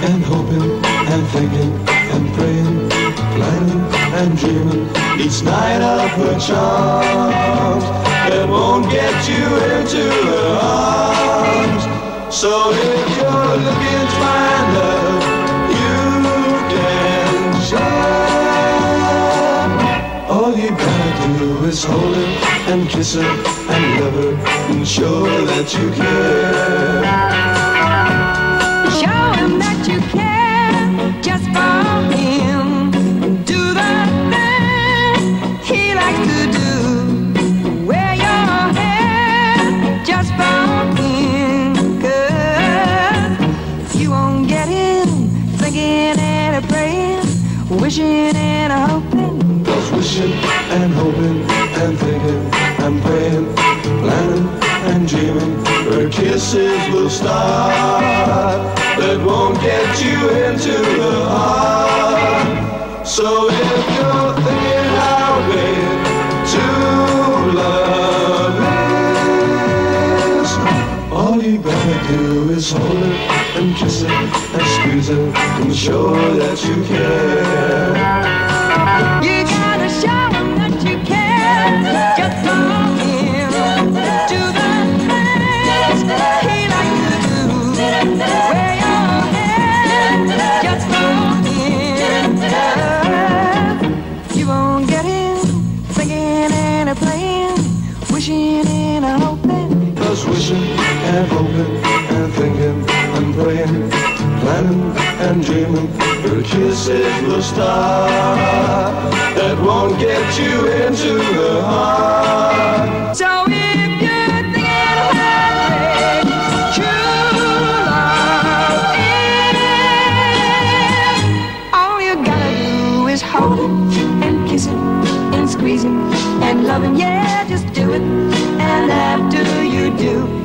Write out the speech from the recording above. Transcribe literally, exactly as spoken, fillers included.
and hoping and thinking and praying, planning and dreaming each night of her charms that won't get you into her arms. So if you're looking to find love, you can share. All you gotta do is hold her and kiss her and love her and show her that you care. Show him that you care just for him. Do the thing he likes to do. Wear your hair just for him. 'Cause you won't get him thinking and a praying, wishing and a hoping. Cause wishing and hoping and thinking and praying, planning and dreaming, her kisses will start that won't get you into the heart. So if you're thinking how big to love is, all you gotta do is hold her and kiss her and squeeze her and show her that you care. You gotta show him that you care just for him. Do the things he likes to do. Wear your hair just for him. You won't get him thinking and a praying, wishing and a hoping. Cause wishing and hoping and thinking and praying, planning and dreaming, her kisses will start that won't get you into the heart. So if you're thinking about great true love is, all you gotta do is hold him and kiss him and squeeze him and love him. Yeah, just do it. And after you do,